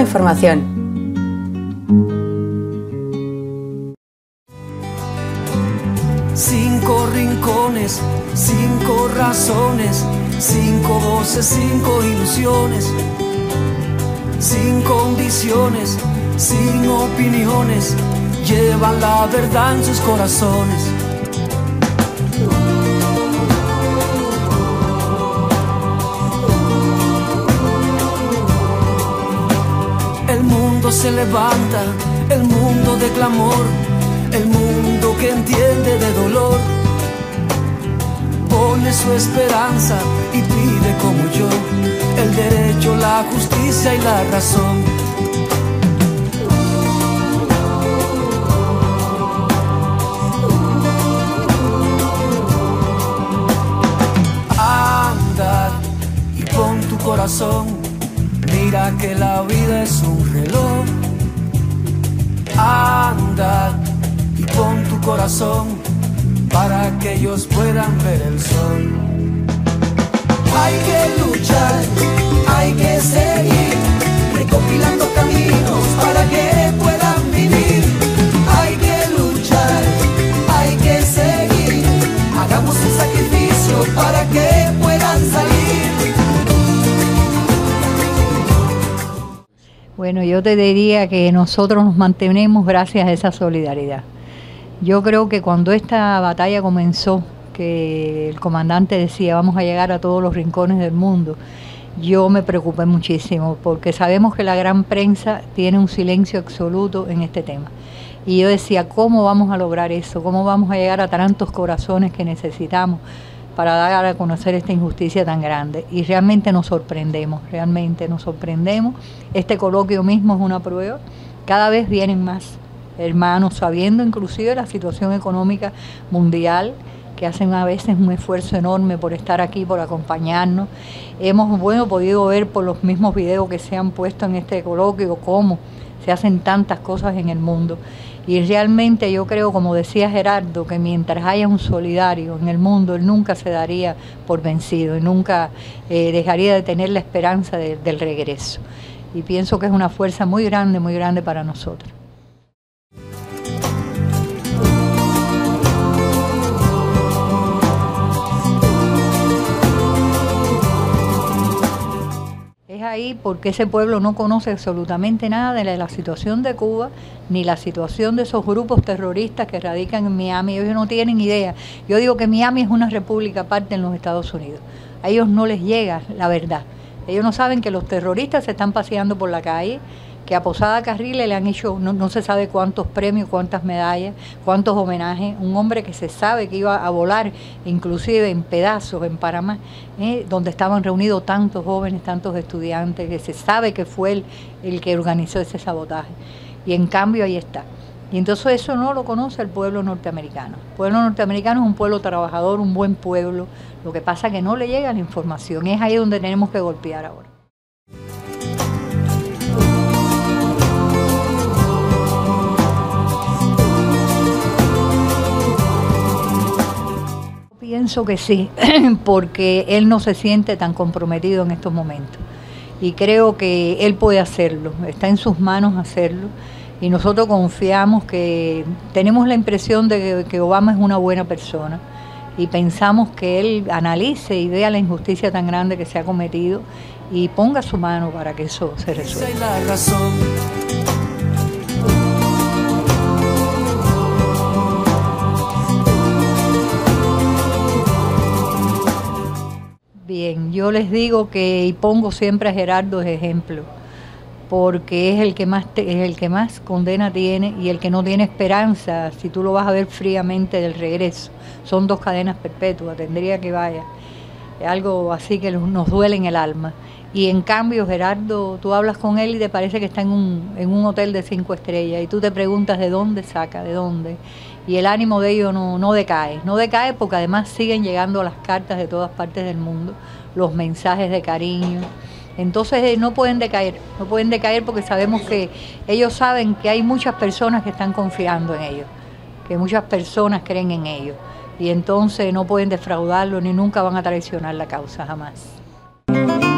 información. Cinco rincones, 5 razones, 5 voces, 5 ilusiones, sin condiciones, sin opiniones, llevan la verdad en sus corazones. El mundo se levanta, el mundo de clamor, el mundo que entiende de dolor, pone su esperanza y pide como yo el derecho, la justicia y la razón. Anda y pon tu corazón, mira que la vida es un reloj. Anda y pon tu corazón para que ellos puedan ver el sol. Hay que luchar, hay que seguir, recopilando caminos para que puedan vivir. Hay que luchar, hay que seguir, hagamos un sacrificio para que puedan salir. Bueno, yo te diría que nosotros nos mantenemos gracias a esa solidaridad. Yo creo que cuando esta batalla comenzó, que el comandante decía vamos a llegar a todos los rincones del mundo, yo me preocupé muchísimo porque sabemos que la gran prensa tiene un silencio absoluto en este tema. Y yo decía, ¿cómo vamos a lograr eso? ¿Cómo vamos a llegar a tantos corazones que necesitamos para dar a conocer esta injusticia tan grande? Y realmente nos sorprendemos. Este coloquio mismo es una prueba. Cada vez vienen más hermanos, sabiendo inclusive la situación económica mundial, que hacen a veces un esfuerzo enorme por estar aquí, por acompañarnos. Hemos podido ver por los mismos videos que se han puesto en este coloquio cómo se hacen tantas cosas en el mundo. Y realmente yo creo, como decía Gerardo, que mientras haya un solidario en el mundo, él nunca se daría por vencido y nunca dejaría de tener la esperanza del regreso. Y pienso que es una fuerza muy grande para nosotros. Es ahí porque ese pueblo no conoce absolutamente nada de la situación de Cuba, ni la situación de esos grupos terroristas que radican en Miami. Ellos no tienen idea. Yo digo que Miami es una república aparte en los Estados Unidos. A ellos no les llega la verdad. Ellos no saben que los terroristas se están paseando por la calle, que a Posada Carriles le han hecho no se sabe cuántos premios, cuántas medallas, cuántos homenajes. Un hombre que se sabe que iba a volar, inclusive en pedazos en Panamá, donde estaban reunidos tantos jóvenes, tantos estudiantes, que se sabe que fue el que organizó ese sabotaje. Y en cambio ahí está. Y entonces eso no lo conoce el pueblo norteamericano. El pueblo norteamericano es un pueblo trabajador, un buen pueblo. Lo que pasa es que no le llega la información. Es ahí donde tenemos que golpear ahora. Pienso que sí, porque él no se siente tan comprometido en estos momentos. Y creo que él puede hacerlo, está en sus manos hacerlo. Y nosotros confiamos que tenemos la impresión de que Obama es una buena persona. Y pensamos que él analice y vea la injusticia tan grande que se ha cometido y ponga su mano para que eso se resuelva. Bien, yo les digo que, y pongo siempre a Gerardo de ejemplo, porque es el que más condena tiene y el que no tiene esperanza, si tú lo vas a ver fríamente, del regreso. Son 2 cadenas perpetuas, tendría que vaya. Es algo así que nos duele en el alma. Y en cambio, Gerardo, tú hablas con él y te parece que está en un hotel de 5 estrellas y tú te preguntas de dónde saca, de dónde. Y el ánimo de ellos no decae. No decae porque además siguen llegando las cartas de todas partes del mundo, los mensajes de cariño. Entonces no pueden decaer porque sabemos que ellos saben que hay muchas personas que están confiando en ellos, que muchas personas creen en ellos. Y entonces no pueden defraudarlo ni nunca van a traicionar la causa, jamás.